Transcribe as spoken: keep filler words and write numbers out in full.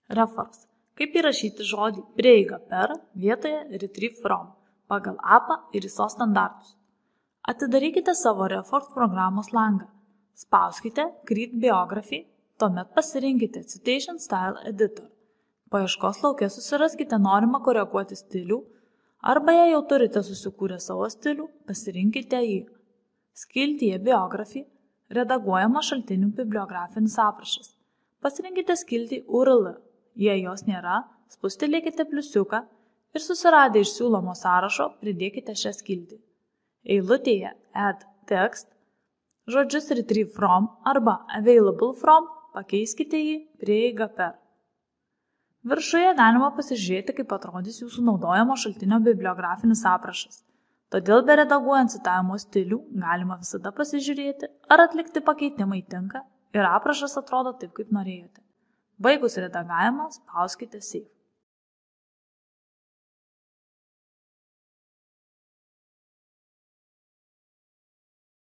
Refers. Kaip įrašyti žodį prieiga per vietoje retrieve from pagal A P A ir I S O standartus. Atidarykite savo Reforms programos langą. Spauskite Create Biography, tuomet pasirinkite Citation Style Editor. Paieškos lauke susiraskite norimą koreguoti stilių arba jei jau turite susikūrę savo stilių, pasirinkite jį. Skiltyje Biography redaguojama šaltinių bibliografinis aprašas. Pasirinkite skiltį U R L. Jei jos nėra, spustelėkite pliusiuką ir susiradę iš siūlomo sąrašo pridėkite šią skiltį. Eilutėje Add Text žodžius Retrieve from arba Available from pakeiskite jį prieiga per. Viršuje galima pasižiūrėti, kaip atrodys jūsų naudojamo šaltinio bibliografinis aprašas. Todėl be redaguojant citavimo stilių galima visada pasižiūrėti, ar atlikti pakeitimai tinka ir aprašas atrodo taip, kaip norėjote. Baigus redagavimą spauskite Save.